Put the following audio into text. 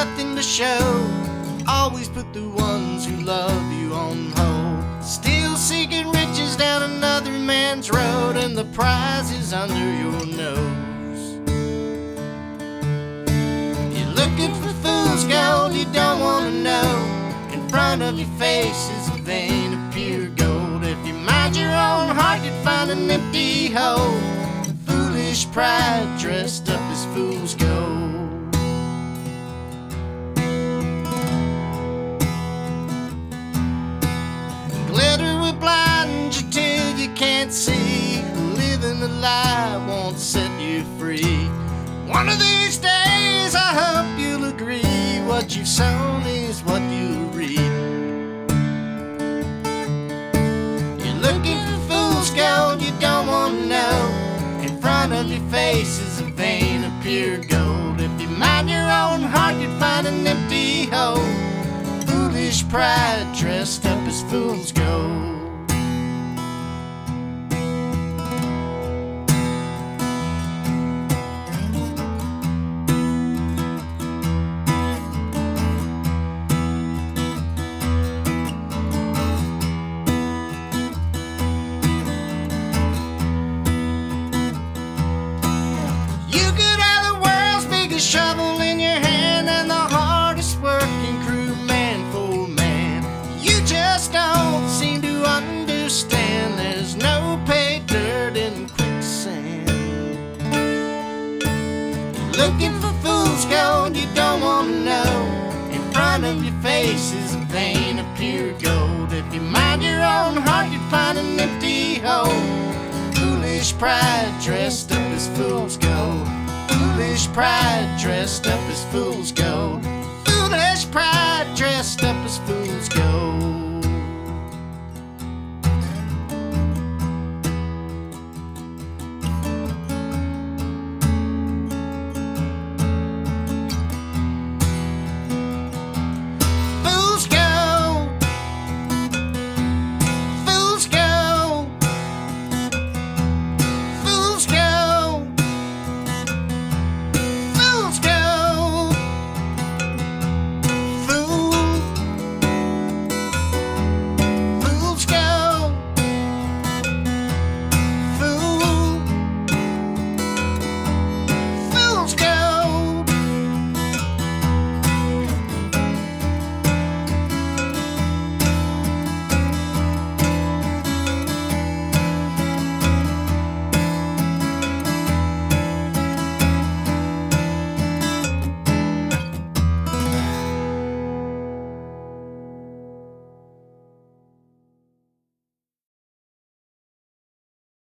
nothing to show. Always put the ones who love you on hold. Still seeking riches down another man's road, and the prize is under your nose. You're looking for fool's gold you don't want to know. In front of your face is a vein of pure gold. If you mind your own heart, you'd find an empty hole. Foolish pride dressed up as fool's gold. Glitter will blind you till you can't see. Living a lie won't set you free. One of these days I hope you'll agree, what you've sown is what you'll reap. You're looking for fool's gold you don't want to know. In front of your face is a vein of pure gold. If you mind your own heart, you'd find an empty hole. Foolish pride dressed up as fool's gold. Shovel in your hand and the hardest working crew, man for man. You just don't seem to understand. There's no paid dirt in quicksand. Looking for fool's gold you don't want to know. In front of your face is a vein of pure gold. If you mind your own heart, you'd find an empty hole. Foolish pride dressed up as fool's gold. Foolish pride dressed up as fool's gold. Foolish pride dressed up as fool's gold.